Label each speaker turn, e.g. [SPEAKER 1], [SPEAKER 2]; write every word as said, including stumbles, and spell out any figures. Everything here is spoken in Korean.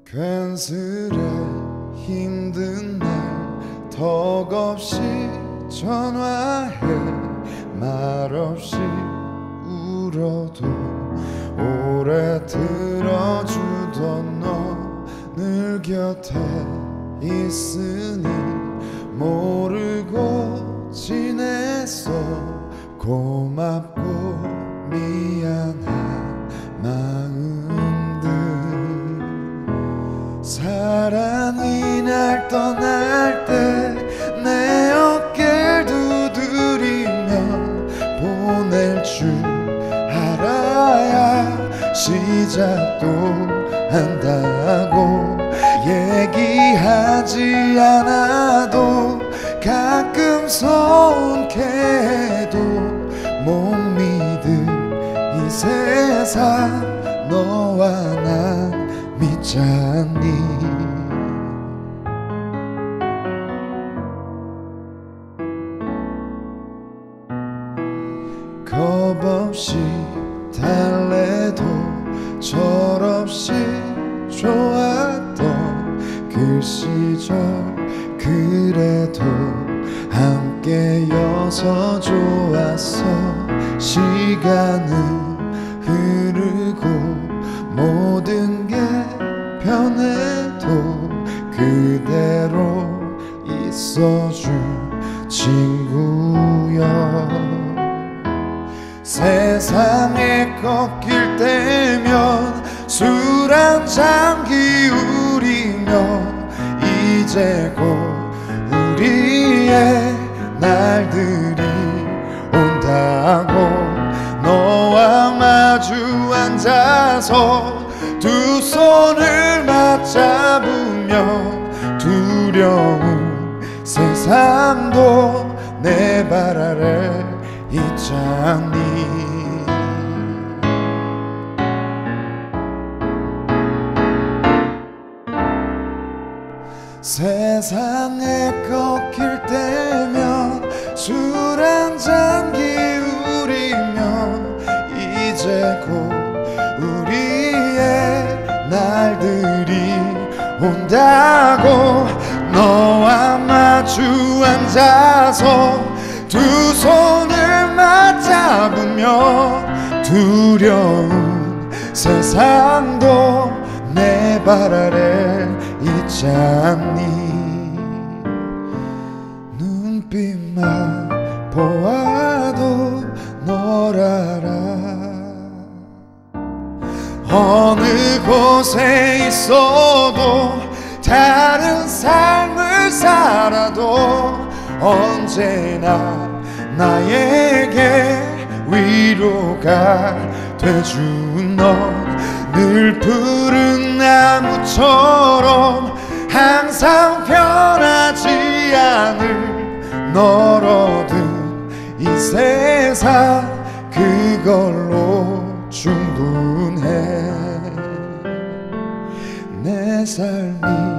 [SPEAKER 1] 괜스레 힘든 날 덕없이 전화해 말없이 울어도 오래 들어주던 너 늘 곁에 있으니 모르고 지냈어. 고맙고 미안한 마음들 사랑이 날 떠날 때 내 어깨를 두드리면 보낼 줄 알아야 시작도 한다고 얘기하지 않아도 가끔 서운해도 못 믿을 이 세상 너와 난 믿잖니. 겁없이 달래도 철없이 좋았던 그 시절 그래도 함께여서 좋았어. 시간은 흐르고 모든 게 변해도 그대로 있어줄 친구여. 세상에 꺾일 때면 술 한 잔 기울이면 이제 곧 우리의 날들이 온다고. 너와 마주 앉아서 두 손을 맞잡으며 두려운 세상도 내 발 아래 있잖니. 세상에 꺾일 때면 술 한 잔 기울이면 이제 곧 우리의 날들이 온다고. 너와 마주 앉아서 두 손을 맞잡으며 두려운 세상도 내 발 아래 있잖니. 눈빛만 보아도 널 알아. 어느 곳에 있어도 다른 삶을 살아도 언제나 나에게 위로가 돼준 너. 늘 푸른 나무처럼 항상 변하지 않을 널 얻은 이 세상 그걸로 충분해. 내 삶이